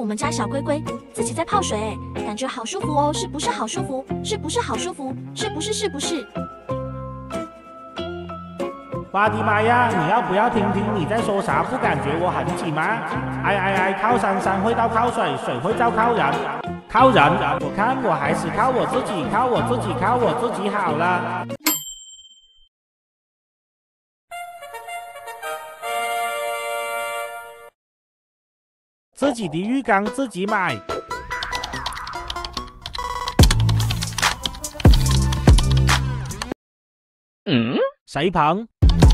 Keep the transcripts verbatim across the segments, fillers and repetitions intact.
我们家小龟龟自己在泡水，哎，感觉好舒服哦，是不是好舒服？是不是好舒服？是不是？是不是？ 我的妈呀！你要不要听听你在说啥？不感觉我很挤吗？哎哎哎！靠山山会到靠水，水会到靠人，靠人！我看我还是靠我自己，靠我自己，靠我自己好了。自己的浴缸自己买。嗯？谁捧？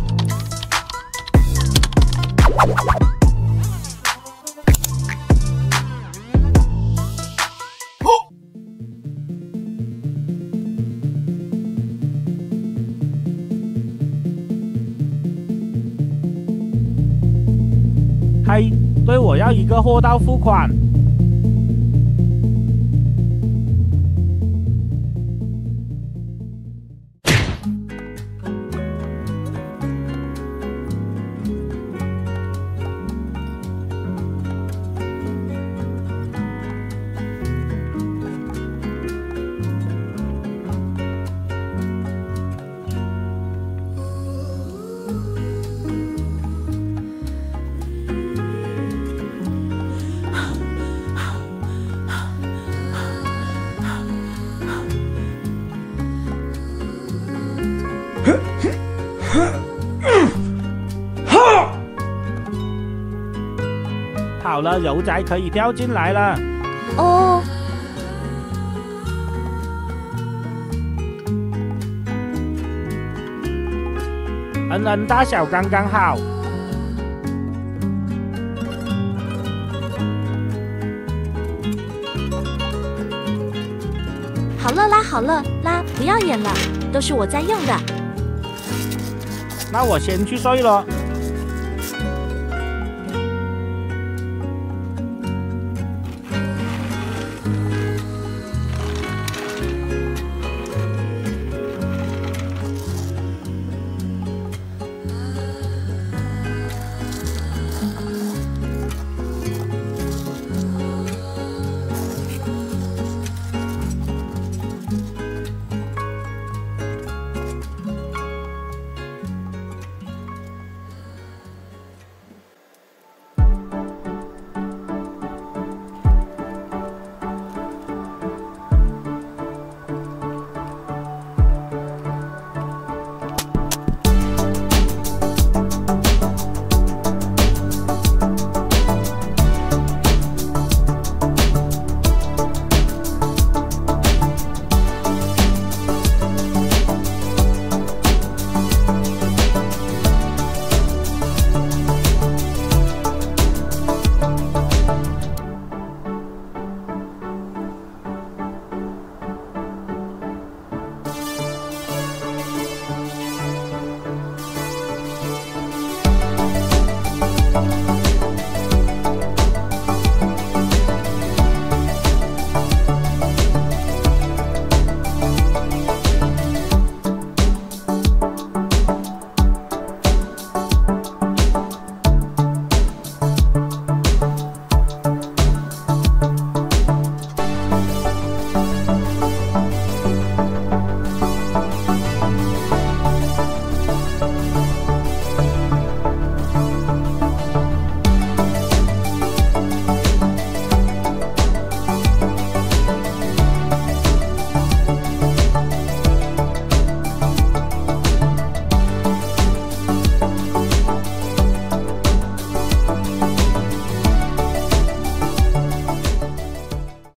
嘿，对我要一个货到付款。好了，油仔可以掉进来了。 哦。 嗯嗯，大小刚刚好。 好了啦，好了啦，不要演了，都是我在用的。 那我先去睡了。